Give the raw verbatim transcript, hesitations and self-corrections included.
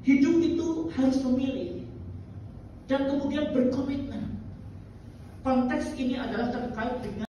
Hidup itu harus memilih dan kemudian berkomitmen. Konteks ini adalah terkait dengan